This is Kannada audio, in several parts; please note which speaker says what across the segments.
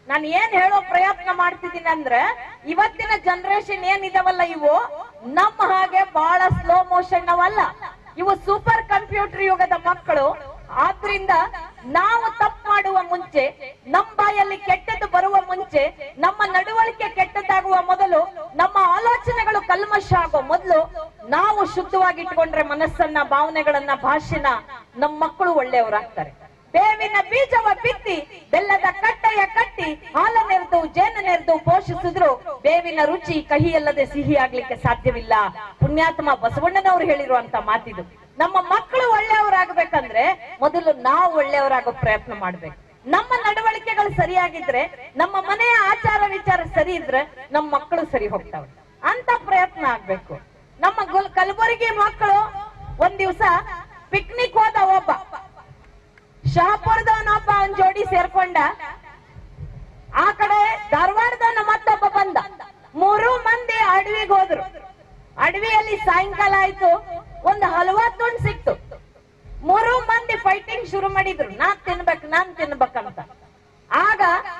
Speaker 1: ನಾನು ಏನ್ ಹೇಳೋ ಪ್ರಯತ್ನ ಮಾಡ್ತಿದ್ದೀನಿ ಅಂದ್ರೆ, ಇವತ್ತಿನ ಜನರೇಷನ್ ಏನಿದಾವಲ್ಲ ಇವು ನಮ್ಮ ಹಾಗೆ ಬಹಳ ಸ್ಲೋ ಮೋಷನ್ ಅವಲ್ಲ, ಇವು ಸೂಪರ್ ಕಂಪ್ಯೂಟರ್ ಯುಗದ ಮಕ್ಕಳು. ಆದ್ರಿಂದ ನಾವು ತಪ್ಪು ಮಾಡುವ ಮುಂಚೆ, ನಮ್ಮ ಬಾಯಲ್ಲಿ ಕೆಟ್ಟದ್ದು ಬರುವ ಮುಂಚೆ, ನಮ್ಮ ನಡವಳಿಕೆ ಕೆಟ್ಟದ್ದಾಗುವ ಮೊದಲು, ನಮ್ಮ ಆಲೋಚನೆಗಳು ಕಲ್ಮಶ ಆಗೋ ಮೊದಲು ನಾವು ಶುದ್ಧವಾಗಿಟ್ಕೊಂಡ್ರೆ ಮನಸ್ಸನ್ನ, ಭಾವನೆಗಳನ್ನ, ಭಾಷೆನ, ನಮ್ಮ ಮಕ್ಕಳು ಒಳ್ಳೆಯವರಾಗ್ತಾರೆ. ಬೇವಿನ ಬೀಜವ ಬಿತ್ತಿ ಬೆಲ್ಲದ ಕಟ್ಟೆಯ ಕಟ್ಟಿ ಹಾಲನೆರೆದು ಜೇನನೆರೆದು ಪೋಷಿಸಿದ್ರು ಬೇವಿನ ರುಚಿ ಕಹಿಯಲ್ಲದೆ ಸಿಹಿ ಆಗ್ಲಿಕ್ಕೆ ಸಾಧ್ಯವಿಲ್ಲ. ಪುಣ್ಯಾತ್ಮ ಬಸವಣ್ಣನವರು ಹೇಳಿರುವಂತ ಮಾತಿದು. ನಮ್ಮ ಮಕ್ಕಳು ಒಳ್ಳೆಯವರಾಗಬೇಕಂದ್ರೆ ಮೊದಲು ನಾವು ಒಳ್ಳೆಯವರಾಗೋ ಪ್ರಯತ್ನ ಮಾಡ್ಬೇಕು. ನಮ್ಮ ನಡವಳಿಕೆಗಳು ಸರಿಯಾಗಿದ್ರೆ, ನಮ್ಮ ಮನೆಯ ಆಚಾರ ವಿಚಾರ ಸರಿ ಇದ್ರೆ ನಮ್ಮ ಮಕ್ಕಳು ಸರಿ ಹೋಗ್ತಾವೆ ಅಂತ ಪ್ರಯತ್ನ ಆಗ್ಬೇಕು. ನಮ್ಮ ಕಲಬುರಗಿ ಮಕ್ಕಳು ಒಂದ್ ದಿವಸ ಪಿಕ್ನಿಕ್ ಹೋದ. ಒಬ್ಬ ಶಹಾಪುರದವನೊಬ್ಬ ಅವನ್ ಜೋಡಿ ಸೇರ್ಕೊಂಡ. ಆ ಕಡೆ ಧಾರವಾಡದವನ ಮತ್ತೊಬ್ಬ ಬಂದ. 3 ಮಂದಿ ಅಡವಿಗೆ ಹೋದ್ರು. ಅಡವಿಯಲ್ಲಿ ಸಾಯಂಕಾಲ ಆಯ್ತು, ಒಂದು ಹಲವಾ ತುಂಡು ಸಿಕ್ತು. 3 ಮಂದಿ ಫೈಟಿಂಗ್ ಶುರು ಮಾಡಿದ್ರು, ನಾನ್ ತಿನ್ಬೇಕಂತ. ಆಗ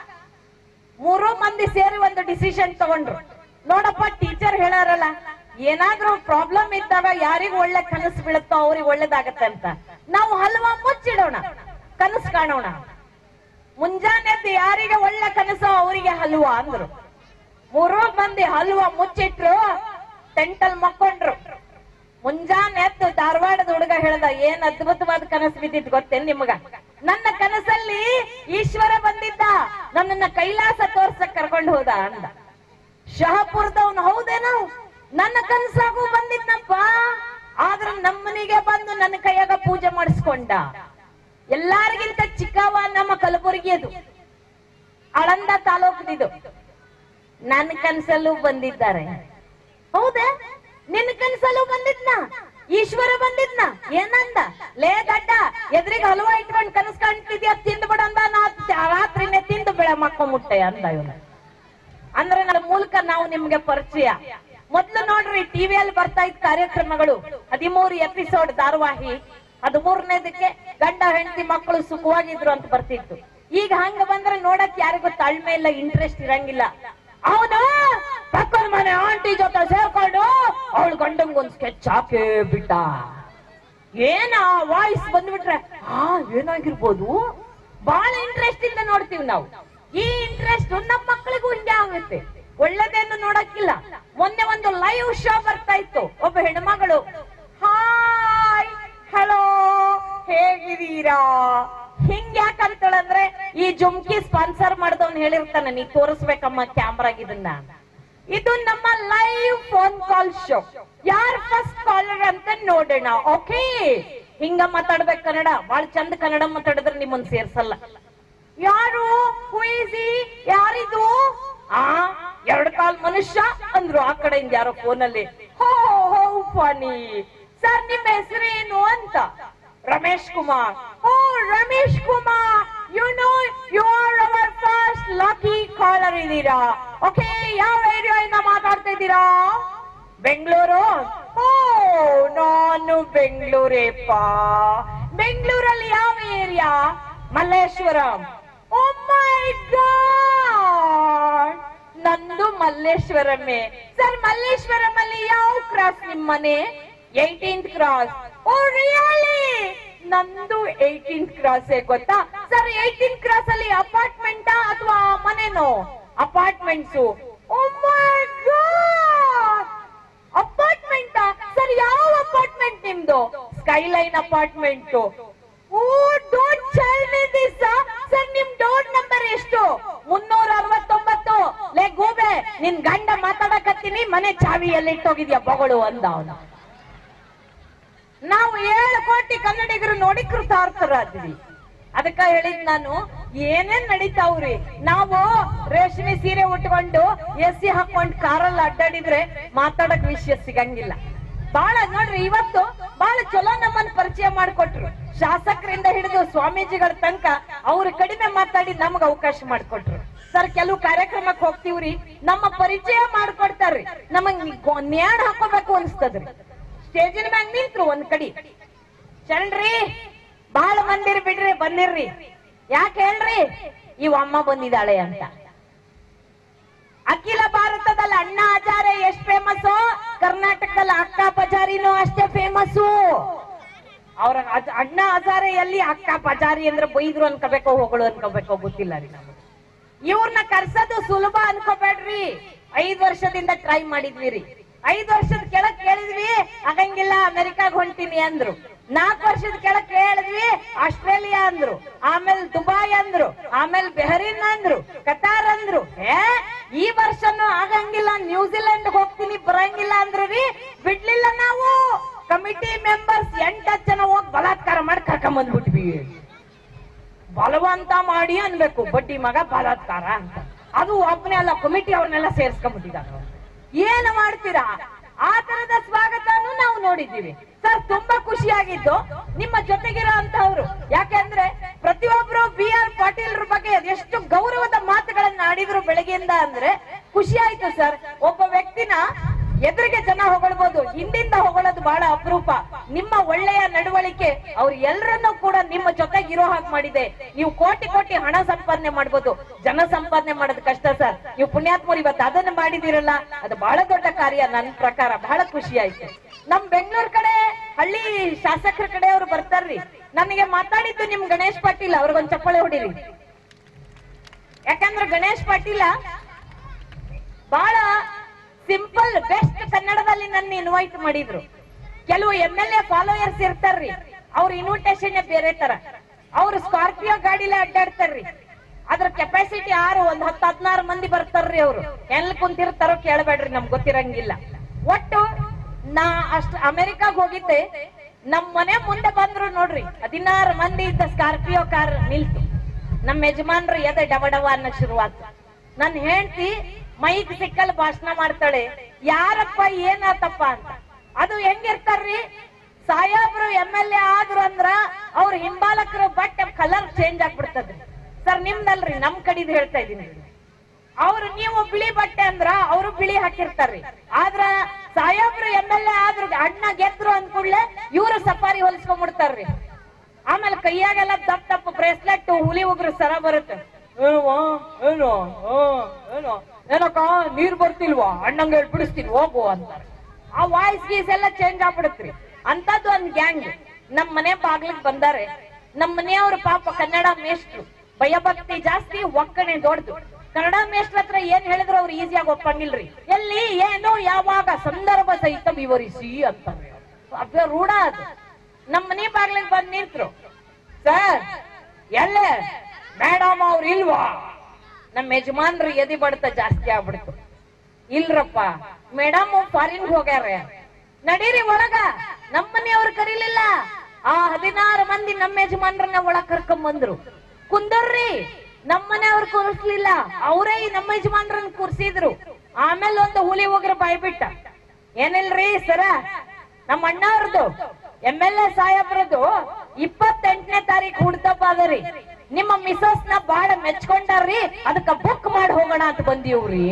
Speaker 1: 3 ಮಂದಿ ಸೇರಿ ಒಂದು ಡಿಸಿಷನ್ ತಗೊಂಡ್ರು. ನೋಡಪ್ಪ, ಟೀಚರ್ ಹೇಳಾರಲ್ಲ, ಏನಾದ್ರೂ ಪ್ರಾಬ್ಲಮ್ ಇದ್ದಾಗ ಯಾರಿಗ ಒಳ್ಳೆ ಕನಸು ಬೀಳುತ್ತೋ ಅವ್ರಿಗೆ ಒಳ್ಳೇದಾಗತ್ತೆ ಅಂತ, ನಾವು ಹಲ್ವಾ ಮುಚ್ಚಿಡೋಣ, ಕನಸು ಕಾಣೋಣ. ಮುಂಜಾನೆ ಯಾರಿಗೆ ಒಳ್ಳೆ ಕನಸು ಅವರಿಗೆ ಹಲ್ವಾ ಅಂದ್ರು. 3 ಮಂದಿ ಹಲ್ವಾ ಮುಚ್ಚಿಟ್ರು, ಟೆಂಟಲ್ ಮಕ್ಕೊಂಡ್ರು. ಮುಂಜಾನೆ ಎದ್ದು ಧಾರವಾಡದ ಹುಡುಗ ಹೇಳ್ದ, ಏನ್ ಅದ್ಭುತವಾದ ಕನಸು ಬಿದ್ದಿದ್ ಗೊತ್ತೇನ್ ನಿಮ್ಗ? ನನ್ನ ಕನಸಲ್ಲಿ ಈಶ್ವರ ಬಂದಿದ್ದ, ನನ್ನನ್ನ ಕೈಲಾಸ ತೋರ್ಸಕ್ ಕರ್ಕೊಂಡು ಹೋದ ಅಂದ. ಶಹಾಪುರದವನು, ಹೌದೇನೋ, ನನ್ನ ಕನಸಾಗೂ ಬಂದಿದ್ನಪ್ಪ, ಆದ್ರ ನಮ್ಮನಿಗೆ ಬಂದು ನನ್ನ ಕೈಯಾಗ ಪೂಜೆ ಮಾಡಿಸ್ಕೊಂಡ. ಎಲ್ಲಾರಿಗಿಂತ ಚಿಕ್ಕವ ನಮ್ಮ ಕಲಬುರಗಿಯದು, ಆಳಂದ ತಾಲೂಕದಿದು. ನನ್ನ ಕನಸಲ್ಲೂ ಬಂದಿದ್ದಾರೆ. ಹೌದಾ? ನಿನ್ನ ಕನಸಲ್ಲೂ ಬಂದಿದ್ನ? ಈಶ್ವರ ಬಂದಿದ್ನ? ಏನಂದ? ಲೇ ಗಡ್ಡ, ಎದ್ರಿಗೆ ಹಲ್ವಾ ಇಟ್ಕೊಂಡ್ ಕನಸು ಕಾಣ್ತಿದ್ಯಾ, ತಿಂದು ಬಿಡಂದ, ನಾ ರಾತ್ರಿನೇ ತಿಂದು ಬೆಳೆ ಮಾಡ್ಕೊಂಡ್ಬಿಟ್ಟೆ ಅಂದ ಇವನು. ಅಂದ್ರೆ ನನ್ನ ಮೂಲಕ ನಾವು ನಿಮ್ಗೆ ಪರಿಚಯ. ಮೊದ್ಲು ನೋಡ್ರಿ, ಟಿವಿಯಲ್ಲಿ ಬರ್ತಾ ಇದ್ದ ಕಾರ್ಯಕ್ರಮಗಳು 13 ಎಪಿಸೋಡ್ ಧಾರಾವಾಹಿ, 13ನೇದಕ್ಕೆ ಗಂಡ ಹೆಂಡತಿ ಮಕ್ಕಳು ಸುಖವಾಗಿದ್ರು ಅಂತ ಬರ್ತಿತ್ತು. ಈಗ ಹಂಗ ಬಂದ್ರೆ ನೋಡಕ್ ಯಾರಿಗೂ ತಾಳ್ಮೆ ಇಲ್ಲ, ಇಂಟ್ರೆಸ್ಟ್ ಇರಂಗಿಲ್ಲ. ಅವನು ಪಕ್ಕದ ಮನೆ ಆಂಟಿ ಜೊತೆ ಸೇರ್ಕೊಂಡು ಅವಳು ಗಂಡಂಗ್ ಒಂದ್ ಸ್ಕೆಚ್ ಹಾಕೇ ಬಿಟ್ಟ. ಏನ ವಾಯ್ಸ್ ಬಂದ್ಬಿಟ್ರೆ ಏನಾಗಿರ್ಬೋದು, ಬಹಳ ಇಂಟ್ರೆಸ್ಟ್ ಇಂದ ನೋಡ್ತೀವಿ ನಾವು. ಈ ಇಂಟ್ರೆಸ್ಟ್ ನಮ್ಮ ಮಕ್ಕಳಿಗೂ ಹಿಂಗೆ ಆಗುತ್ತೆ. ಒಳ್ಳೆದೇನು ನೋಡಕ್ಕಿಲ್ಲ. ಮೊನ್ನೆ ಒಂದು ಲೈವ್ ಶೋ ಬರ್ತಾ ಇತ್ತು. ಒಬ್ಬ ಹೆಣ್ಮಗಳು, ಹಾಯ್ ಹಲೋ ಹೇಗಿದ್ದೀರಾ, ಹಿಂಗ್ ಯಾಕಂತೇಳಂದ್ರೆ, ಈ ಜುಮ್ಕಿ ಸ್ಪಾನ್ಸರ್ ಮಾಡ್ದವ್ನು ಹೇಳಿರ್ತಾನೆ, ನೀ ತೋರಿಸ್ಬೇಕಮ್ಮ ಕ್ಯಾಮ್ರಾಗ ಇದನ್ನ. ಇದು ನಮ್ಮ ಲೈವ್ ಫೋನ್ ಕಾಲ್ ಶೋ. ಯಾರ್ ಫಸ್ಟ್ ಕಾಲರ್ ಅಂತ ನೋಡೋಣ, ಓಕೆ? ಹಿಂಗ ಮಾತಾಡ್ಬೇಕು ಕನ್ನಡ. ಬಾಳ ಚಂದ ಕನ್ನಡ ಮಾತಾಡಿದ್ರೆ ನಿಮ್ಮನ್ ಸೇರ್ಸಲ್ಲ. ಯಾರು, ಹುಯಿಸಿ, ಯಾರಿದು? 2 ಕಾಲ್ ಮನುಷ್ಯ ಅಂದ್ರು ಆ ಕಡೆಯಿಂದ ಯಾರೋ ಫೋನಲ್ಲಿ. ಹೋ ಫನಿ ಸರ್, ನಿಮ್ಮ ಹೆಸರೇನು ಅಂತ. Ramesh Kumar. Oh Ramesh Kumar, you know you are our first lucky caller ಇದೀರಾ. ಓಕೆ, ಯಾವ ಏರಿಯಾಯಿಂದ ಮಾತಾಡ್ತಾ ಇದ್ದೀರಾ? ಬೆಂಗಳೂರು. ಓ ನಾನು ಬೆಂಗಳೂರೇಪ್ಪ. ಬೆಂಗಳೂರಲ್ಲಿ ಯಾವ area? Malleshwaram. Oh my god, ನಂದು ಮಲ್ಲೇಶ್ವರಮೇ. ಸರ್, ಮಲ್ಲೇಶ್ವರಂ ಅಲ್ಲಿ ಯಾವ ಕ್ರಾಸ್ ನಿಮ್ಮ ಮನೆ? 18th cross. ಓ ರಿಯಲಿ, ನಂದು 18th ಕ್ರಾಸ್ ಗೊತ್ತಾ ಸರ್? 18th ಕ್ರಾಸ್ ಅಲ್ಲಿ ಅಪಾರ್ಟ್ಮೆಂಟಾ ಅಥವಾ ಮನೆನೋ? ಅಪಾರ್ಟ್ಮೆಂಟ್ಸು. ಓ ಮೈ ಗಾಡ್, ಅಪಾರ್ಟ್ಮೆಂಟಾ ಸರ್? ಯಾವ ಅಪಾರ್ಟ್ಮೆಂಟ್ ನಿಮ್ದು? Skyline apartment. Oh don't tell me this sir. ನಿಮ್ ಡೋರ್ ನಂಬರ್ ಎಷ್ಟು? 369. ಲೇ ಗೂಬೆ, ನಿನ್ ಗಂಡ ಮಾತಾಡಕತ್ತೀನಿ, ಮನೆ ಚಾವಿ ಎಲ್ಲಿ ಇಟ್ಟೋಗಿದ್ಯಾ ಬಗಳು ಅಂದ ಅವನು. ನಾವು 7 ಕೋಟಿ ಕನ್ನಡಿಗರು ನೋಡಿ ಕೃತಾರ್ಥರಾದ್ವಿ. ಅದಕ್ಕ ಹೇಳಿದ್ ನಾನು, ಏನೇನ್ ನಡೀತಾವ್ರಿ. ನಾವು ರೇಷ್ಮೆ ಸೀರೆ ಉಟ್ಕೊಂಡು ಎಸಿ ಹಾಕೊಂಡ್ ಕಾರಲ್ಲಿ ಅಡ್ಡಾಡಿದ್ರೆ ಮಾತಾಡಕ್ ವಿಷಯ ಸಿಗಂಗಿಲ್ಲ. ಬಹಳ ನೋಡ್ರಿ, ಇವತ್ತು ಬಹಳ ಚಲೋ ನಮ್ಮನ್ನ ಪರಿಚಯ ಮಾಡಿಕೊಟ್ರು. ಶಾಸಕರಿಂದ ಹಿಡಿದು ಸ್ವಾಮೀಜಿಗಳ ತನಕ ಅವ್ರು ಕಡಿಮೆ ಮಾತಾಡಿ ನಮ್ಗ ಅವಕಾಶ ಮಾಡಿಕೊಟ್ರು. ಸರ್, ಕೆಲವು ಕಾರ್ಯಕ್ರಮಕ್ಕೆ ಹೋಗ್ತೀವ್ರಿ, ನಮ್ಮ ಪರಿಚಯ ಮಾಡ್ಕೊಡ್ತಾರ್ರಿ, ನಮಗ್ ನ್ಯಾಣ ಹಾಕೋಬೇಕು ಅನ್ಸ್ತದ್ರಿ. ಸ್ಟೇಜಿನ ಮ್ಯಾಗ ನಿಂತ್ರು ಒಂದ್ ಕಡಿ, ಚಲ್ರಿ ಬಹಳ ಮಂದಿರ್ ಬಿಡ್ರಿ ಬಂದಿರ್ರಿ. ಯಾಕೆ ಹೇಳ್ರಿ? ಇವ್ ಅಮ್ಮ ಬಂದಿದ್ದಾಳೆ ಅಂತ. ಅಖಿಲ ಭಾರತದಲ್ಲಿ ಅಣ್ಣಾ ಹಜಾರೆ ಎಷ್ಟ್ ಫೇಮಸ್, ಕರ್ನಾಟಕದಲ್ಲಿ ಅಕ್ಕ ಪಜಾರಿನೂ ಅಷ್ಟೇ ಫೇಮಸ್ಸು. ಅವ್ರ ಅಣ್ಣಾ ಹಜಾರೆಯಲ್ಲಿ ಅಕ್ಕ ಪಜಾರಿ ಅಂದ್ರೆ ಬೈದ್ರು ಅನ್ಕೋಬೇಕೋ ಹೊಗಳು ಅನ್ಕೋಬೇಕೋ ಗೊತ್ತಿಲ್ಲ ರೀ. ನಮ್ಗೆ ಇವ್ರನ್ನ ಕರ್ಸೋದು ಸುಲಭ ಅನ್ಕೋಬೇಡ್ರಿ. 5 ವರ್ಷದಿಂದ ಟ್ರೈ ಮಾಡಿದ್ವಿ ರೀ. 5 ವರ್ಷದ ಕೆಳಗ್ ಕೇಳಿದ್ವಿ, ಆಗಂಗಿಲ್ಲ ಅಮೆರಿಕಾಗ್ ಹೊಂಟೀನಿ ಅಂದ್ರು. 4 ವರ್ಷದ ಕೆಳಗ್ ಕೇಳಿದ್ವಿ, ಆಸ್ಟ್ರೇಲಿಯಾ ಅಂದ್ರು, ಆಮೇಲೆ ದುಬಾಯ್ ಅಂದ್ರು, ಆಮೇಲೆ ಬೆಹರಿನ್ ಅಂದ್ರು, ಕತಾರ್ ಅಂದ್ರು. ಈ ವರ್ಷನೂ ಆಗಂಗಿಲ್ಲ ನ್ಯೂಜಿಲೆಂಡ್ ಹೋಗ್ತೀನಿ ಬರಂಗಿಲ್ಲ ಅಂದ್ರು ರೀ. ಬಿಡ್ಲಿಲ್ಲ ನಾವು. ಕಮಿಟಿ ಮೆಂಬರ್ಸ್ 8 ಜನ ಹೋಗಿ ಬಲಾತ್ಕಾರ ಮಾಡಿ ಕರ್ಕೊಂಡ್ ಬಂದ್ಬಿಟ್ವಿ. ಬಲವಂತ ಮಾಡಿ ಅನ್ಬೇಕು, ಬಡ್ಡಿ ಮಗ ಬಲಾತ್ಕಾರ ಅಂತ. ಅದು ಒಬ್ಬನೇ ಅಲ್ಲ, ಕಮಿಟಿ ಅವ್ರನ್ನೆಲ್ಲ ಸೇರ್ಸ್ಕೊಂಡ್ಬಿಟ್ಟಿದ್ದಾರೆ. ಏನು ಮಾಡ್ತೀರಾ? ಆ ತರದ ಸ್ವಾಗತನೂ ನಾವು ನೋಡಿದ್ದೀವಿ ಸರ್. ತುಂಬಾ ಖುಷಿಯಾಗಿದ್ದು ನಿಮ್ಮ ಜೊತೆಗಿರೋ ಅಂತವ್ರು. ಯಾಕೆಂದ್ರೆ ಪ್ರತಿಯೊಬ್ರು BR ಪಾಟೀಲ್ರ ಬಗ್ಗೆ ಎಷ್ಟು ಗೌರವದ ಮಾತುಗಳನ್ನ ಆಡಿದ್ರು ಬೆಳಗ್ಗೆಯಿಂದ ಅಂದ್ರೆ ಖುಷಿ ಆಯ್ತು ಸರ್. ಒಬ್ಬ ವ್ಯಕ್ತಿನ ಎದುರಿಗೆ ಜನ ಹೊಗಳ್ಬೋದು, ಹಿಂದಿಂದ ಹೊಗಳೋದು ಬಹಳ ಅಪರೂಪ. ನಿಮ್ಮ ಒಳ್ಳೆಯ ನಡವಳಿಕೆ ಅವ್ರು ಎಲ್ಲರನ್ನೂ ಕೂಡ ನಿಮ್ಮ ಜೊತೆಗಿರೋ ಹಾಗೆ ಮಾಡಿದೆ. ನೀವು ಕೋಟಿ ಕೋಟಿ ಹಣ ಸಂಪಾದನೆ ಮಾಡ್ಬೋದು, ಜನ ಸಂಪಾದನೆ ಮಾಡೋದು ಕಷ್ಟ ಸರ್. ನೀವು ಪುಣ್ಯಾತ್ಮರು ಇವತ್ತು ಅದನ್ನ ಮಾಡಿದಿರಲ್ಲ, ಅದು ಬಹಳ ದೊಡ್ಡ ಕಾರ್ಯ. ನನ್ನ ಪ್ರಕಾರ ಬಹಳ ಖುಷಿ ಆಯ್ತು. ನಮ್ ಬೆಂಗಳೂರು ಕಡೆ ಹಳ್ಳಿ ಶಾಸಕರ ಕಡೆ ಅವ್ರು ಬರ್ತಾರ್ರಿ. ನನಗೆ ಮಾತಾಡಿದ್ದು ನಿಮ್ ಗಣೇಶ್ ಪಾಟೀಲ್, ಅವ್ರಿಗೊಂದ್ ಚಪ್ಪಾಳೆ ಹೊಡಿರಿ. ಯಾಕಂದ್ರೆ ಗಣೇಶ್ ಪಾಟೀಲ ಬಹಳ ಸಿಂಪಲ್ ಬೆಸ್ಟ್ ಕನ್ನಡದಲ್ಲಿ ನನ್ನ ಇನ್ವೈಟ್ ಮಾಡಿದ್ರು. ಕೆಲವು MLA ಫಾಲೋಯರ್ಸ್ ಇರ್ತಾರ್ರಿ, ಅವ್ರ ಇನ್ವಿಟೇಷನ್ ಬೇರೆ ತರ. ಅವ್ರು ಸ್ಕಾರ್ಪಿಯೋ ಗಾಡಿಲೇ ಅಡ್ಡಾಡ್ತಾರ್ರಿ. ಅದ್ರ ಕೆಪಾಸಿಟಿ 6 ಒಂದ್ 10-16 ಮಂದಿ ಬರ್ತಾರ್ರಿ. ಅವ್ರು ಎಲ್ಲಿ ಕುಂತಿರ್ತಾರೋ ಕೇಳಬೇಡ್ರಿ, ನಮ್ಗೆ ಗೊತ್ತಿರಂಗಿಲ್ಲ. ಒಟ್ಟು ನಾ ಅಮೆರಿಕಾಗ್ ಹೋಗಿದ್ದೆ. ನಮ್ ಮನೆ ಮುಂದೆ ಬಂದ್ರು ನೋಡ್ರಿ, 16 ಮಂದಿ ಇದ್ದ ಸ್ಕಾರ್ಪಿಯೋ ಕಾರ್ ನಿಲ್ತು. ನಮ್ ಯಜಮಾನ್ರು ಎದೆ ಡಬಡವ ಅನ್ನಕ್ ಶುರುವಾತು. ನನ್ ಹೆಂಡತಿ ಮೈಕ್ ಸಿಕ್ಕಲ್ ಭಾಷಣ ಮಾಡ್ತಾಳೆ, ಯಾರಪ್ಪ ಏನಾತಪ್ಪ ಅಂತ. ಅದು ಹೆಂಗಿರ್ತಾರ್ರಿ, ಸಾಹೇಬ್ರು MLA ಆದ್ರು ಅಂದ್ರ ಅವ್ರ ಹಿಂಬಾಲಕರು ಬಟ್ಟೆ ಕಲರ್ ಚೇಂಜ್ ಆಗ್ಬಿಡ್ತದ್ರಿ ಸರ್. ನಿಮ್ದಲ್ರಿ, ನಮ್ ಕಡಿದ್ ಹೇಳ್ತಾ ಇದೀನಿ. ಅವ್ರು ನೀವು ಬಿಳಿ ಬಟ್ಟೆ ಅಂದ್ರ ಅವ್ರು ಬಿಳಿ ಹಾಕಿರ್ತಾರ್ರಿ. ಆದ್ರ ಸಾಹೇಬ್ರು MLA ಆದ್ರು ಅಣ್ಣ ಗೆದ್ರು ಅಂದ್ಕೂಡ್ಲೆ ಇವ್ರು ಸಫಾರಿ ಹೊಲಿಸ್ಕೊಂಡ್ಬಿಡ್ತಾರ್ರಿ. ಆಮೇಲೆ ಕೈಯಾಗೆಲ್ಲ ದಪ್ಪ ದಪ್ಪ ಬ್ರೇಸ್ಲೆಟ್, ಹುಲಿ ಉಗ್ರ ಸರ ಬರುತ್ತೆ. ಏನೋ ಏನಕ್ಕ ನೀರ್ ಬರ್ತಿಲ್ವಾ, ಅಣ್ಣಂಗ ಹೇಳಿ ಬಿಡಿಸ್ತೀನಿ ಹೋಗು ಅಂತಾರೆ. ಆ ವಾಯ್ಸ್ ಗೀಸ್ ಎಲ್ಲ ಚೇಂಜ್ ಆಗ್ಬಿಡತ್ರಿ. ಅಂತದ್ದು ಒಂದ್ ಗ್ಯಾಂಗ್ ನಮ್ ಮನೆ ಬಾಗ್ಲಿಗ್ ಬಂದಾರೆ. ನಮ್ ಮನೆಯವ್ರ ಪಾಪ ಕನ್ನಡ ಮೇಷ್ಟ್ರು, ಭಯಭಕ್ತಿ ಜಾಸ್ತಿ, ಒಕ್ಕಣೆ ದೊಡ್ಡದು. ಕನ್ನಡ ಮೇಷ್ಟ್ರ ಹತ್ರ ಏನ್ ಹೇಳಿದ್ರು ಅವ್ರು ಈಸಿಯಾಗಿ ಒಪ್ಪಂಗಿಲ್ರಿ. ಎಲ್ಲಿ ಏನು ಯಾವಾಗ ಸಂದರ್ಭ ಸಹಿತ ವಿವರಿಸಿ ಅಂತಾರೆ. ಅಭ್ಯ ರೂಢ ಅದು. ನಮ್ ಮನೆ ಬಾಗ್ಲಿಗ್ ಬಂದ್ ನಿಂತ್ರು, ಸರ್ ಎಲ್ಲೇ ಮೇಡಮ್ ಅವ್ರು ಇಲ್ವಾ? ನಮ್ ಯಜಮಾನ್ರು ಎದಿ ಬಡ್ತ ಜಾಸ್ತಿ ಆಗ್ಬಿಡ್ತು. ಇಲ್ರಪ್ಪ ಮೇಡಮ್ ಫಾರಿನ್ ಹೋಗ್ಯಾರ. ನಡೀರಿ ಒಳಗ. ನಮ್ಮ ಮನೆಯವ್ರು ಕರೀಲಿಲ್ಲ. ಆ 16 ಮಂದಿ ನಮ್ಮ ಯಜಮಾನ್ರನ್ನ ಒಳಗ್ ಕರ್ಕೊಂಡ್ ಬಂದ್ರು. ಕುಂದರ್ರಿ. ನಮ್ಮ ಮನೆಯವ್ರು ಕೂರಿಸ್ಲಿಲ್ಲ, ಅವರೇ ನಮ್ಮ ಯಜಮಾನ್ರನ್ನ ಕೂರ್ಸಿದ್ರು. ಆಮೇಲೆ ಒಂದು ಹುಲಿ ಹೋಗ್ರ ಬಾಯ್ಬಿಟ್ಟ, ಏನಿಲ್ರಿ ಸರ, ನಮ್ಮ ಅಣ್ಣವ್ರದ್ದು MLA ಸಾಹೇಬ್ರದ್ದು 28ನೇ ತಾರೀಕು ಹುಡ್ತಪ್ಪ ಅದರಿ. ನಿಮ್ಮ ಮಿಸಸ್ ನ ಬಾಳ ಮೆಚ್ಕೊಂಡಾರ್ರಿ, ಅದಕ್ಕ ಬುಕ್ ಮಾಡಿ ಹೋಗೋಣ ಅಂತ ಬಂದಿವ್ರಿ.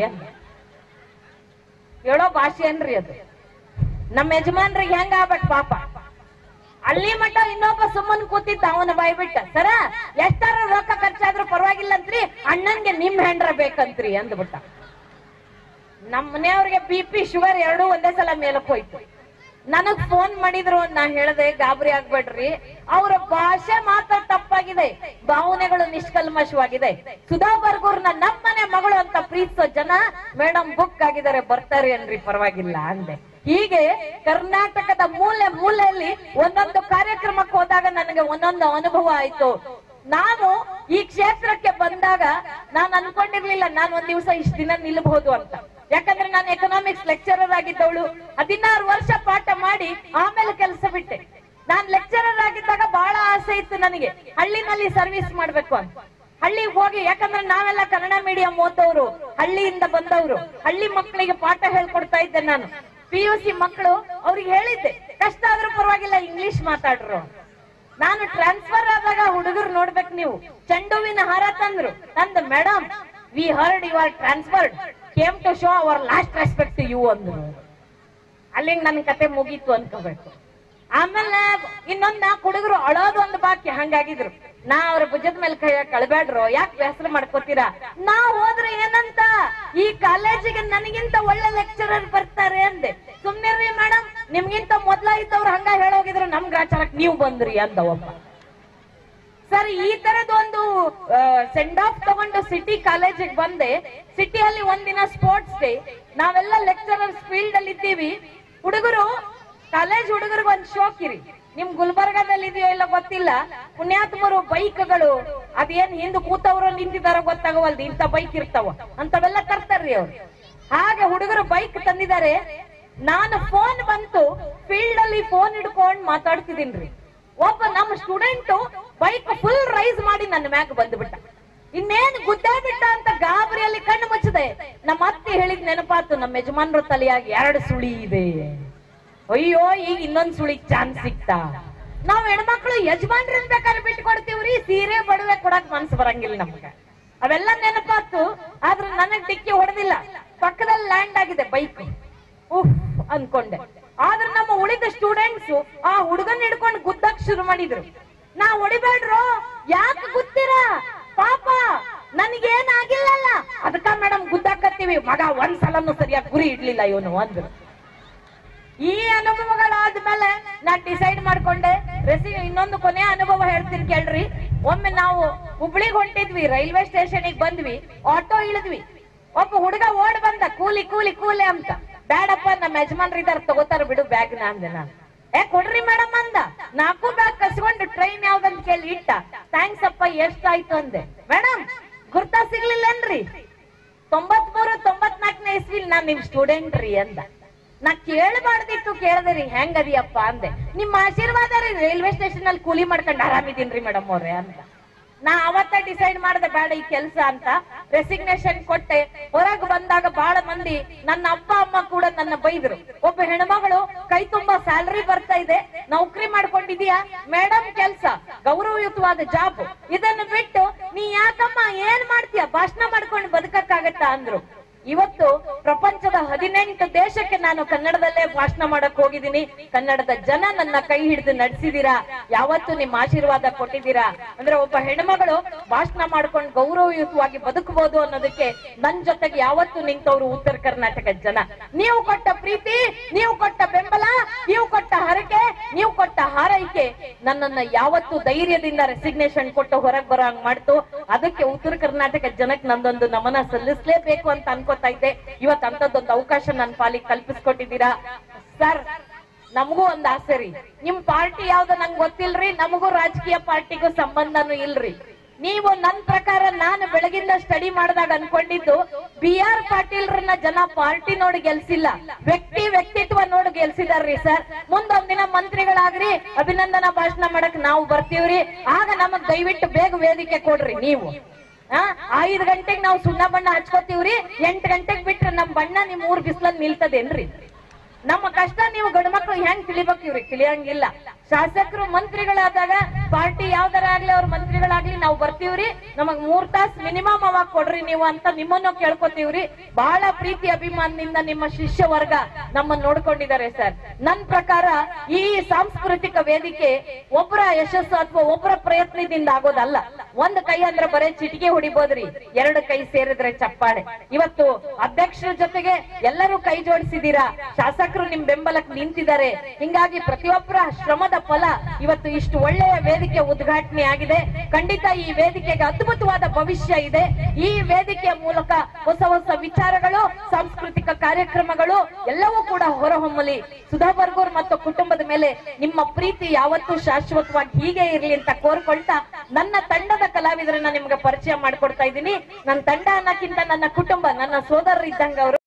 Speaker 1: ಹೇಳೋ ಭಾಷೆ ಏನ್ರಿ ಅದು. ನಮ್ಮ ಯಜಮಾನ್ರಿಗೆ ಹೆಂಗ ಆಗ್ಬೇಕು ಪಾಪ. ಅಲ್ಲಿ ಮಟ್ಟ ಇನ್ನೊಬ್ಬ ಸುಮ್ಮನ್ ಕೂತಿದ್ದ, ಅವನ ಬಾಯ್ಬಿಟ್ಟ, ಸರ ಎಷ್ಟಾರ ರೊಕ್ಕ ಖರ್ಚಾದ್ರೂ ಪರವಾಗಿಲ್ಲ ಅಂತ್ರಿ, ಅಣ್ಣನ್ಗೆ ನಿಮ್ ಹೆಂಡ್ರ ಬೇಕಂತ್ರಿ ಅಂದ್ಬಿಟ್ಟ. ನಮ್ಮ ಮನೆಯವ್ರಿಗೆ BP ಶುಗರ್ ಎರಡೂ ಒಂದೇ ಸಲ ಮೇಲಕ್ ಹೋಯ್ತು. ನನಗ್ ಫೋನ್ ಮಾಡಿದ್ರು, ನಾ ಹೇಳ್ದೆ ಗಾಬರಿ ಆಗ್ಬೇಡ್ರಿ, ಅವರ ಭಾಷೆ ಮಾತ್ರ ತಪ್ಪಾಗಿದೆ, ಭಾವನೆಗಳು ನಿಷ್ಕಲ್ಮಶವಾಗಿದೆ. ಸುಧಾ ಬರ್ಗೂರ್ನ ನಮ್ಮನೆ ಮಗಳು ಅಂತ ಪ್ರೀತಿಸೋ ಜನ ಮೇಡಮ್ ಬುಕ್ ಆಗಿದ್ದಾರೆ, ಬರ್ತಾರೆ ಅನ್ರಿ, ಪರವಾಗಿಲ್ಲ ಅಂದೆ. ಹೀಗೆ ಕರ್ನಾಟಕದ ಮೂಲೆ ಮೂಲೆಯಲ್ಲಿ ಒಂದೊಂದು ಕಾರ್ಯಕ್ರಮಕ್ಕೆ ಹೋದಾಗ ನನಗೆ ಒಂದೊಂದು ಅನುಭವ ಆಯ್ತು. ನಾನು ಈ ಕ್ಷೇತ್ರಕ್ಕೆ ಬಂದಾಗ ನಾನು ಅನ್ಕೊಂಡಿರ್ಲಿಲ್ಲ ನಾನು ಒಂದ್ ದಿವಸ ಇಷ್ಟ ದಿನ ನಿಲ್ಬಹುದು ಅಂತ. ಯಾಕಂದ್ರೆ ನಾನು ಎಕನಾಮಿಕ್ಸ್ ಲೆಕ್ಚರರ್ ಆಗಿದ್ದವಳು. 16 ವರ್ಷ ಪಾಠ ಮಾಡಿ ಆಮೇಲೆ ಕೆಲಸ ಬಿಟ್ಟೆ. ನಾನ್ ಲೆಕ್ಚರರ್ ಆಗಿದ್ದಾಗ ಬಹಳ ಆಸೆ ಇತ್ತು ನನಗೆ, ಹಳ್ಳಿನಲ್ಲಿ ಸರ್ವಿಸ್ ಮಾಡ್ಬೇಕು ಅಂತ. ಹಳ್ಳಿಗೆ ಹೋಗಿ, ಯಾಕಂದ್ರೆ ನಾವೆಲ್ಲ ಕನ್ನಡ ಮೀಡಿಯಂ ಓದೋರು, ಹಳ್ಳಿಯಿಂದ ಬಂದವರು, ಹಳ್ಳಿ ಮಕ್ಕಳಿಗೆ ಪಾಠ ಹೇಳ್ಕೊಡ್ತಾ ಇದ್ದೆ ನಾನು. PUC ಮಕ್ಕಳು, ಅವ್ರಿಗೆ ಹೇಳಿದ್ದೆ ಕಷ್ಟ ಆದ್ರೂ ಪರವಾಗಿಲ್ಲ ಇಂಗ್ಲಿಷ್ ಮಾತಾಡ್ರು. ನಾನು ಟ್ರಾನ್ಸ್ಫರ್ ಆದಾಗ ಹುಡುಗರು ನೋಡ್ಬೇಕು ನೀವು, ಚೆಂಡುವಿನ ಹಾರ ತಂದ್ರು. ನಂದು madam we heard you are transferred, came to show our last respect to you ಅಂದ್ರು. ಅಲ್ಲಿಂಗ್ ನನ್ ಕತೆ ಮುಗೀತು ಅನ್ಕೋಬೇಕು. ಆಮೇಲೆ ಇನ್ನೊಂದ್ 4 ಹುಡುಗರು ಅಳೋದು ಒಂದು ಬಾಕಿ ಹಂಗಾಗಿದ್ರು. ನಾ ಅವ್ರ ಭುಜದ ಮೇಲೆ ಕೈ ಕಳ್ಬೇಡ್ರು, ಯಾಕೆ ಬೇಸರ ಮಾಡ್ಕೋತೀರಾ? ನಾ ಹೋದ್ರೆ ಏನಂತ, ಈ ಕಾಲೇಜಿಗೆ ನನಗಿಂತ ಒಳ್ಳೆ ಲೆಕ್ಚರರ್ ಬರ್ತಾರೆ ಅಂದೆ. ಸುಮ್ನಿರ್ರಿ ಮೇಡಮ್, ನಿಮ್ಗಿಂತ ಮೊದ್ಲ ಇದ್ದವ್ರು ಹಂಗ ಹೇಳೋಗಿದ್ರು, ನಮ್ ಗ್ರಾಚಾರಕ್ ನೀವು ಬಂದ್ರಿ ಅಂದ ಒಬ್ಬ. ಸರ್, ಈ ತರದ ಒಂದು ಸೆಂಡ್ ಆಫ್ ತಗೊಂಡು ಸಿಟಿ ಕಾಲೇಜಿಗೆ ಬಂದೆ. ಸಿಟಿಯಲ್ಲಿ ಒಂದಿನ ಸ್ಪೋರ್ಟ್ಸ್ ಡೇ, ನಾವೆಲ್ಲ ಲೆಕ್ಚರರ್ಸ್ ಫೀಲ್ಡ್ ಅಲ್ಲಿ ಇದ್ದೀವಿ. ಹುಡುಗರು, ಕಾಲೇಜ್ ಹುಡುಗರಿಗೆ ಒಂದ್ ಶೋಕಿರಿ, ನಿಮ್ ಗುಲ್ಬರ್ಗಾದಲ್ಲಿ ಇದೆಯೋ ಇಲ್ಲ ಗೊತ್ತಿಲ್ಲ, ಪುಣ್ಯಾತ್ಮರು ಬೈಕ್ಗಳು ಅದೇನ್ ಹಿಂದ್ ಕೂತವ್ರು ನಿಂತಿದಾರೋ ಗೊತ್ತಾಗವಲ್ದು, ಇಂಥ ಬೈಕ್ ಇರ್ತಾವ ಅಂತವೆಲ್ಲ ತರ್ತಾರ್ರಿ ಅವ್ರು. ಹಾಗೆ ಹುಡುಗರು ಬೈಕ್ ತಂದಿದ್ದಾರೆ. ನಾನು ಫೋನ್ ಬಂತು, ಫೀಲ್ಡ್ ಅಲ್ಲಿ ಫೋನ್ ಹಿಡ್ಕೊಂಡ್ ಮಾತಾಡ್ತಿದ್ದೀನ್ರಿ. ಒಬ್ಬ ನಮ್ಮ ಸ್ಟೂಡೆಂಟ್ ಬೈಕ್ ಫುಲ್ ರೈಸ್ ಮಾಡಿ ನನ್ನ ಮ್ಯಾಗ ಬಂದ್ಬಿಟ್ಟ. ಇನ್ನೇನ್ ಗುದ್ದೇ ಬಿಟ್ಟ ಅಂತ ಗಾಬರಿಯಲ್ಲಿ ಕಣ್ಣು ಮುಚ್ಚದೆ ನಮ್ಮ ಅತ್ತೆ ಹೇಳಿದ್ ನೆನಪಾತು, ನಮ್ಮ ಯಜಮಾನ್ರ ತಲೆಯಾಗಿ 2 ಸುಳಿ ಇದೆ. ಅಯ್ಯೋ, ಈಗ ಇನ್ನೊಂದ್ ಸುಳಿ ಚಾನ್ಸ್ ಸಿಕ್ತಾ. ನಾವ್ ಹೆಣ್ಮಕ್ಳು ಯಜಮಾನ್ರನ್ ಬೇಕಾದ್ರೆ ಬಿಟ್ಟು ಕೊಡ್ತೀವ್ರಿ, ಸೀರೆ ಬಡವೆ ಕೊಡಕ್ ಮನ್ಸು ಬರಂಗಿಲ್ಲ ನಮ್ಗ. ಅವೆಲ್ಲ ನೆನಪಾತು. ಆದ್ರೆ ನನಗ್ ಡಿಕ್ಕಿ ಹೊಡೆದಿಲ್ಲ, ಪಕ್ಕದಲ್ಲಿ ಲ್ಯಾಂಡ್ ಆಗಿದೆ ಬೈಕ್. ಉಫ್ ಅನ್ಕೊಂಡೆ. ಆದ್ರೆ ನಮ್ಮ ಉಳಿದ ಸ್ಟೂಡೆಂಟ್ಸ್ ಆ ಹುಡುಗನ್ ಹಿಡ್ಕೊಂಡು ಗುದ್ದಕ್ ಶುರು ಮಾಡಿದ್ರು. ನಾ ಹೊಡಿಬೇಡ್ರು, ಯಾಕೆ ಗುತ್ತೀರಾ, ಪಾಪ ನನಗೇನಾಗಿಲ್ಲಲ್ಲ, ಅದಕ್ಕ ಮೇಡಮ್ ಗುದ್ದಾಕತ್ತೀವಿ. ಮಗ ಒಂದ್ಸಲನು ಸರಿಯಾಗಿ ಗುರಿ ಇಡ್ಲಿಲ್ಲ ಇವನು ಅಂದ್ರು. ಈ ಅನುಭವಗಳಾದ್ಮೇಲೆ ನಾ ಡಿಸೈಡ್ ಮಾಡ್ಕೊಂಡೆ. ಇನ್ನೊಂದು ಕೊನೆ ಅನುಭವ ಹೇಳ್ತೀನಿ ಕೇಳ್ರಿ. ಒಮ್ಮೆ ನಾವು ಹುಬ್ಳಿಗೆ ಹೊಂಟಿದ್ವಿ, ರೈಲ್ವೆ ಸ್ಟೇಷನ್ಗೆ ಬಂದ್ವಿ, ಆಟೋ ಇಳಿದ್ವಿ. ಒಬ್ಬ ಹುಡುಗ ಓಡ್ ಬಂದ, ಕೂಲಿ ಕೂಲಿ ಕೂಲಿ ಅಂತ. ಬ್ಯಾಡಪ್ಪ, ನಮ್ಮ ಯಜಮಾನ್ರ ಇದಾರ, ತಗೋತಾರ ಬಿಡು ಬ್ಯಾಗ್ ನ ಅಂದೆ. ನಾನು ಕೊಡ್ರಿ ಮೇಡಮ್ ಅಂದ. 4 ಬ್ಯಾಗ್ ಕಸ್ಕೊಂಡು ಟ್ರೈನ್ ಯಾವ್ದಂತ ಕೇಳಿ ಇಟ್ಟ. ಥ್ಯಾಂಕ್ಸ್ ಅಪ್ಪ, ಎಷ್ಟಾಯ್ತು ಅಂದೆ. ಮೇಡಮ್ ಗುರ್ತಾ ಸಿಗ್ಲಿಲ್ಲನ್ರಿ, 93-94ನೇ ಇಸ್ವಿಲ್ ನಾನ್ ನಿಮ್ ಸ್ಟೂಡೆಂಟ್ ರೀ ಅಂದ. ನಾ ಕೇಳಬಾರ್ದಿತ್ತು, ಕೇಳದ್ರಿ ಹೆಂಗದಿಯಪ್ಪ ಅಂದೆ. ನಿಮ್ಮ ಆಶೀರ್ವಾದ ರೀ, ರೈಲ್ವೆ ಸ್ಟೇಷನ್ ಅಲ್ಲಿ ಕೂಲಿ ಮಾಡ್ಕೊಂಡು ಆರಾಮಿದೀನ್ರಿ ಮೇಡಮ್ ಅವ್ರೆ ಅಂತ. ನಾ ಅವತ್ತ ಡಿಸೈಡ್ ಮಾಡ್ದೆ ಬೇಡ ಈ ಕೆಲ್ಸ ಅಂತ, ರೆಸಿಗ್ನೇಷನ್ ಕೊಟ್ಟೆ. ಹೊರಗೆ ಬಂದಾಗ ಬಹಳ ಮಂದಿ, ನನ್ನ ಅಪ್ಪ ಅಮ್ಮ ಕೂಡ ನನ್ನ ಬೈದ್ರು. ಒಬ್ಬ ಹೆಣ್ಮಗಳು, ಕೈ ತುಂಬಾ ಸ್ಯಾಲರಿ ಬರ್ತಾ ಇದೆ, ನೌಕರಿ ಮಾಡ್ಕೊಂಡಿದೀಯಾ ಮೇಡಮ್, ಕೆಲ್ಸ ಗೌರವಯುತವಾದ ಜಾಬ್, ಇದನ್ನು ಬಿಟ್ಟು ನೀ ಯಾಕಮ್ಮ ಏನ್ ಮಾಡ್ತೀಯ, ಭಾಷಣ ಮಾಡ್ಕೊಂಡು ಬದುಕಕ್ಕಾಗತ್ತಾ ಅಂದ್ರು. ಇವತ್ತು ಪ್ರಪಂಚದ 18 ದೇಶಕ್ಕೆ ನಾನು ಕನ್ನಡದಲ್ಲೇ ಭಾಷಣ ಮಾಡಕ್ ಹೋಗಿದ್ದೀನಿ. ಕನ್ನಡದ ಜನ ನನ್ನ ಕೈ ಹಿಡಿದು ನಡೆಸಿದೀರಾ, ಯಾವತ್ತು ನಿಮ್ಮ ಆಶೀರ್ವಾದ ಕೊಟ್ಟಿದ್ದೀರಾ. ಅಂದ್ರೆ ಒಬ್ಬ ಹೆಣ್ಮಗಳು ಭಾಷಣ ಮಾಡ್ಕೊಂಡು ಗೌರವಯುತವಾಗಿ ಬದುಕಬಹುದು ಅನ್ನೋದಕ್ಕೆ ನನ್ ಜೊತೆಗೆ ಯಾವತ್ತು ನಿಂತವ್ರು ಉತ್ತರ ಕರ್ನಾಟಕದ ಜನ. ನೀವು ಕೊಟ್ಟ ಪ್ರೀತಿ, ನೀವು ಕೊಟ್ಟ ಬೆಂಬಲ, ನೀವು ಕೊಟ್ಟ ಹರಕೆ, ನೀವು ಕೊಟ್ಟ ಹಾರೈಕೆ ನನ್ನನ್ನ ಯಾವತ್ತು ಧೈರ್ಯದಿಂದ ರೆಸಿಗ್ನೇಷನ್ ಕೊಟ್ಟು ಹೊರಗೆ ಬರೋ ಹಂಗ್ ಮಾಡ್ತು. ಅದಕ್ಕೆ ಉತ್ತರ ಕರ್ನಾಟಕದ ಜನಕ್ಕೆ ನಂದೊಂದು ನಮನ ಸಲ್ಲಿಸಲೇಬೇಕು ಅಂತ ಅನ್ಕೋತಾ ಇದ್ದೆ. ಇವತ್ತು ಅಂತದೊಂದು ಅವಕಾಶ ನನ್ನ ಪಾಲಿಗೆ ಕಲ್ಪಿಸ್ಕೊಟ್ಟಿದ್ದೀರಾ ಸರ್. ನಮಗೂ ಒಂದ್ ಆಸೆ ರೀ, ನಿಮ್ ಪಾರ್ಟಿ ಯಾವ್ದು ನಂಗೆ ಗೊತ್ತಿಲ್ರಿ, ನಮಗೂ ರಾಜಕೀಯ ಪಾರ್ಟಿಗೂ ಸಂಬಂಧನೂ ಇಲ್ರಿ. ನೀವು ನನ್ ಪ್ರಕಾರ ನಾನು ಬೆಳಗಿಂದ ಸ್ಟಡಿ ಮಾಡಿದಾಗ ಅನ್ಕೊಂಡಿದ್ದು, BR ಪಾಟೀಲ್ರನ್ನ ಜನ ಪಾರ್ಟಿ ನೋಡಿ ಗೆಲ್ಸಿಲ್ಲ, ವ್ಯಕ್ತಿತ್ವ ನೋಡಿ ಗೆಲ್ಸಿದಾರ್ರಿ ಸರ್. ಮುಂದೊಂದಿನ ಮಂತ್ರಿಗಳಾಗ್ರಿ, ಅಭಿನಂದನಾ ಭಾಷಣ ಮಾಡಕ್ ನಾವು ಬರ್ತೀವ್ರಿ. ಆಗ ನಮಗ್ ದಯವಿಟ್ಟು ಬೇಗ ವೇದಿಕೆ ಕೊಡ್ರಿ. ನೀವು 5 ಗಂಟೆಗೆ ನಾವು ಸುಣ್ಣ ಬಣ್ಣ ಹಚ್ಕೋತೀವ್ರಿ, 8 ಗಂಟೆಗೆ ಬಿಟ್ರೆ ನಮ್ ಬಣ್ಣ ನಿಮ್ ಊರ್ ಬಿಸ್ಲಲ್ಲಿ ನಿಲ್ತದೇನ್ರಿ? ನಮ್ಮ ಕಷ್ಟ ನೀವು ಗಂಡ್ಮಕ್ಳು ಹೆಂಗ್ ತಿಳಿಬೇಕಿವ್ರಿ? ತಿಳಿಯಂಗಿಲ್ಲ. ಶಾಸಕರು ಮಂತ್ರಿಗಳಾದಾಗ ಪಾರ್ಟಿ ಯಾವ್ದಾರ ಆಗ್ಲಿ, ಅವ್ರ ಮಂತ್ರಿಗಳಾಗ್ಲಿ, ನಾವು ಬರ್ತೀವ್ರಿ, ನಮಗ್ 3 ತಾಸು ಮಿನಿಮಮ್ ಅವಾಗ ಕೊಡ್ರಿ ನೀವು ಅಂತ ನಿಮ್ಮನ್ನು ಕೇಳ್ಕೊತೀವ್ರಿ. ಬಹಳ ಪ್ರೀತಿ ಅಭಿಮಾನದಿಂದ ನಿಮ್ಮ ಶಿಷ್ಯ ವರ್ಗ ನಮ್ಮನ್ನ ನೋಡ್ಕೊಂಡಿದ್ದಾರೆ ಸರ್. ನನ್ ಪ್ರಕಾರ ಈ ಸಾಂಸ್ಕೃತಿಕ ವೇದಿಕೆ ಒಬ್ಬರ ಯಶಸ್ಸು ಅಥವಾ ಒಬ್ಬರ ಪ್ರಯತ್ನದಿಂದ ಆಗೋದಲ್ಲ. ಒಂದ್ ಕೈ ಅಂದ್ರೆ ಬರೇ ಚಿಟಿಕೆ ಹೊಡಿಬೋದ್ರಿ, 2 ಕೈ ಸೇರಿದ್ರೆ ಚಪ್ಪಾಳೆ. ಇವತ್ತು ಅಧ್ಯಕ್ಷರ ಜೊತೆಗೆ ಎಲ್ಲರೂ ಕೈ ಜೋಡಿಸಿದೀರಾ, ಶಾಸಕರು ನಿಮ್ ಬೆಂಬಲಕ್ಕೆ ನಿಂತಿದ್ದಾರೆ. ಹಿಂಗಾಗಿ ಪ್ರತಿಯೊಬ್ಬರ ಶ್ರಮದ ಫಲ ಇವತ್ತು ಇಷ್ಟು ಒಳ್ಳೆಯ ವೇದಿಕೆ ಉದ್ಘಾಟನೆ ಆಗಿದೆ. ಖಂಡಿತ ಈ ವೇದಿಕೆಗೆ ಅದ್ಭುತವಾದ ಭವಿಷ್ಯ ಇದೆ. ಈ ವೇದಿಕೆಯ ಮೂಲಕ ಹೊಸ ಹೊಸ ವಿಚಾರಗಳು, ಸಾಂಸ್ಕೃತಿಕ ಕಾರ್ಯಕ್ರಮಗಳು ಎಲ್ಲವೂ ಕೂಡ ಹೊರಹೊಮ್ಮಲಿ. ಸುಧಾ ಬರ್ಗೂರ್ ಮತ್ತು ಕುಟುಂಬದ ಮೇಲೆ ನಿಮ್ಮ ಪ್ರೀತಿ ಯಾವತ್ತೂ ಶಾಶ್ವತವಾಗಿ ಹೀಗೆ ಇರ್ಲಿ ಅಂತ ಕೋರ್ಕೊಳ್ತಾ ನನ್ನ ತಂಡದ ಕಲಾವಿದರನ್ನ ನಿಮ್ಗೆ ಪರಿಚಯ ಮಾಡ್ಕೊಡ್ತಾ ಇದ್ದೀನಿ. ನನ್ನ ತಂಡ ಅನ್ನಕ್ಕಿಂತ ನನ್ನ ಕುಟುಂಬ, ನನ್ನ ಸೋದರರಿದ್ದಂಗ ಅವರು.